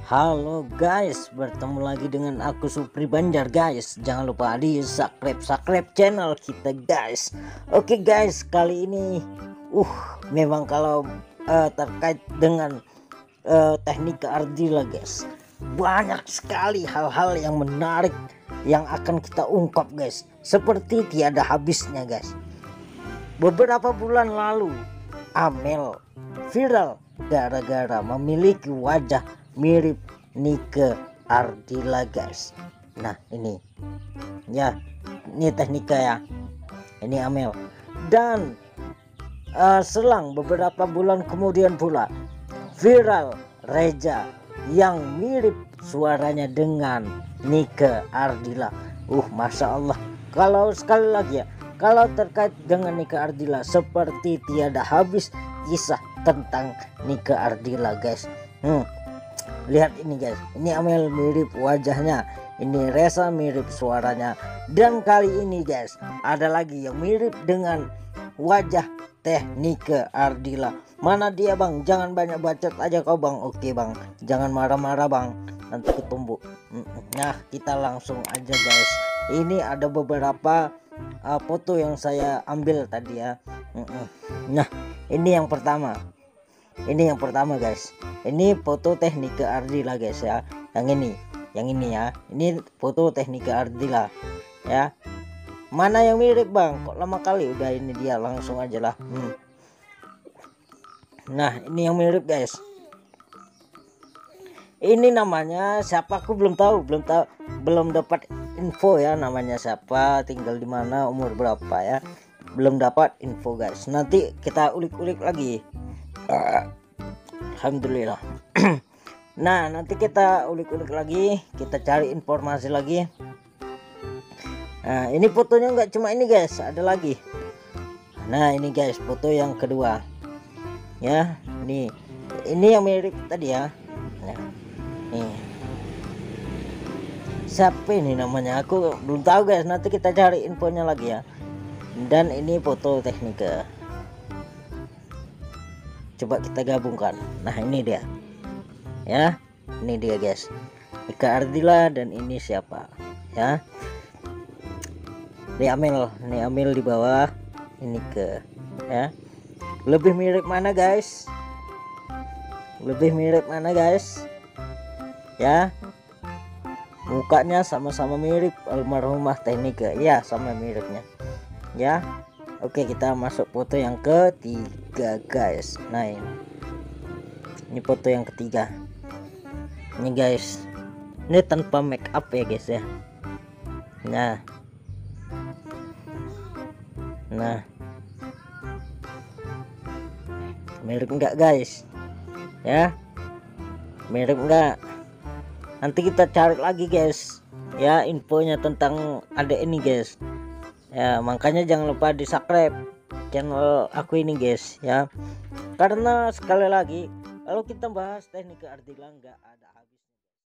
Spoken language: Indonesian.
Halo guys, bertemu lagi dengan aku Supri Banjar guys. Jangan lupa di subscribe channel kita guys. Oke guys, kali ini memang kalau terkait dengan teknik Ardila guys, banyak sekali hal-hal yang menarik yang akan kita ungkap guys, seperti tiada habisnya guys. Beberapa bulan lalu Amel viral gara-gara memiliki wajah mirip Nike Ardila guys. Nah ini ya, ini teknika ya, ini Amel. Dan selang beberapa bulan kemudian pula viral Reza yang mirip suaranya dengan Nike Ardila. Masya Allah. Kalau sekali lagi ya, kalau terkait dengan Nike Ardila, seperti tiada habis kisah tentang Nike Ardila guys. Lihat ini guys, ini Amel mirip wajahnya, ini Reza mirip suaranya, dan kali ini guys ada lagi yang mirip dengan wajah Teh Nike Ardila. Mana dia bang? Jangan banyak bacot aja kau bang. Oke bang, jangan marah-marah bang, nanti ketumbuk. Nah kita langsung aja guys. Ini ada beberapa foto yang saya ambil tadi ya. Nah ini yang pertama. Ini yang pertama guys. Ini foto Teh Nike Ardila guys ya. Yang ini ya. Ini foto Teh Nike Ardila ya. Mana yang mirip bang? Kok lama kali? Udah ini dia, langsung aja lah. Nah ini yang mirip guys. Ini namanya siapa? Aku belum tahu. Belum dapat info ya namanya siapa, tinggal di mana, umur berapa ya. Belum dapat info guys. Nanti kita ulik-ulik lagi. Alhamdulillah. Nah nanti kita ulik-ulik lagi, kita cari informasi lagi. Nah ini fotonya nggak cuma ini guys, ada lagi. Nah ini guys foto yang kedua ya. Ini yang mirip tadi ya. Nah nih siapa ini namanya, aku belum tahu guys, nanti kita cari infonya lagi ya. Dan ini foto teknika, coba kita gabungkan. Nah ini dia ya, ini dia guys, Nike Ardila, dan ini siapa ya, ini Amel di bawah, ini ke ya. Lebih mirip mana guys? Lebih mirip mana guys ya? Mukanya sama-sama mirip almarhumah Teh Nike ya, sama miripnya ya. Oke kita masuk foto yang ketiga guys. Nah ini foto yang ketiga ini guys, ini tanpa make up ya guys ya. Nah mirip enggak guys ya? Mirip enggak? Nanti kita cari lagi guys ya infonya tentang adek ini guys ya. Makanya jangan lupa di subscribe channel aku ini guys ya, karena sekali lagi kalau kita bahas teknik Ardila nggak ada